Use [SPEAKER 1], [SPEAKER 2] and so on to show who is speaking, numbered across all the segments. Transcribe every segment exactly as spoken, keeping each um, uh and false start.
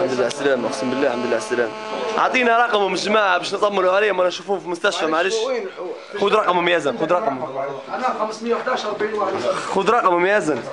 [SPEAKER 1] الحمد لله على السلامة، اقسم بالله الحمد لله على السلامة. اعطينا رقمهم الجماعة باش نطمنوا عليهم وانا نشوفوهم في المستشفى معلش. خذ رقمهم يا زلمة، خذ رقمهم.
[SPEAKER 2] انا خمسمية وإحداش أربعين واحد.
[SPEAKER 1] خذ رقمهم يا زلمة.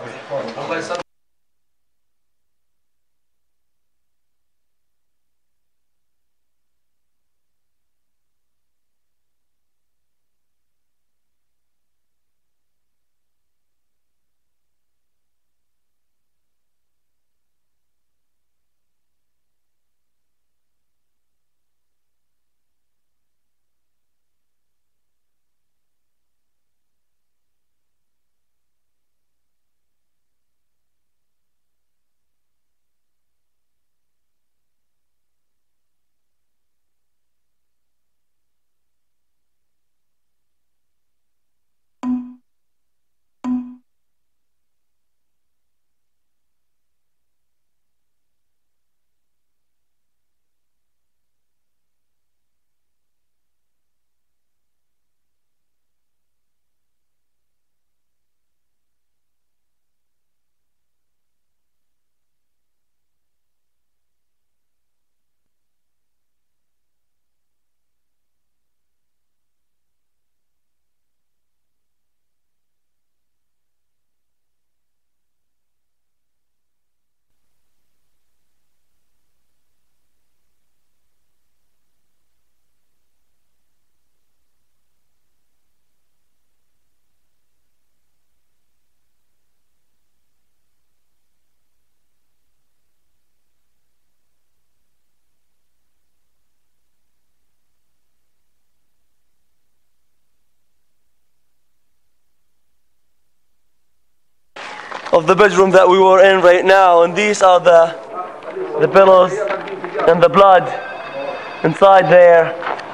[SPEAKER 1] Of the bedroom that we were in right now, and these are the the pillows and the blood inside there.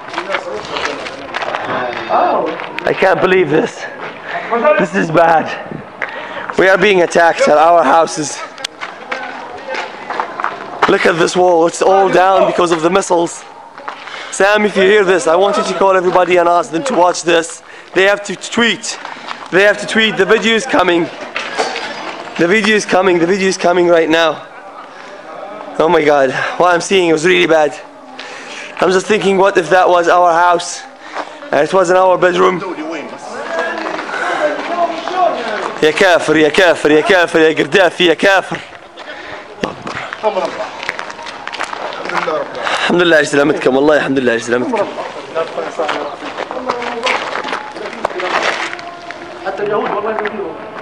[SPEAKER 1] I can't believe this. This is bad. We are being attacked at our houses. Look at this wall, it's all down because of the missiles. Sam, if you hear this, I want you to call everybody and ask them to watch this. They have to tweet. They have to tweet. The video is coming. The video is coming, the video is coming right now. Oh my God, what I'm seeing was really bad. I'm just thinking, what if that was our house and it wasn't our bedroom? يا كافر يا كافر يا كافر يا قردافي يا كافر. الحمد لله على سلامتكم، والله الحمد لله على سلامتكم.
[SPEAKER 2] حتى اليهود والله يقولون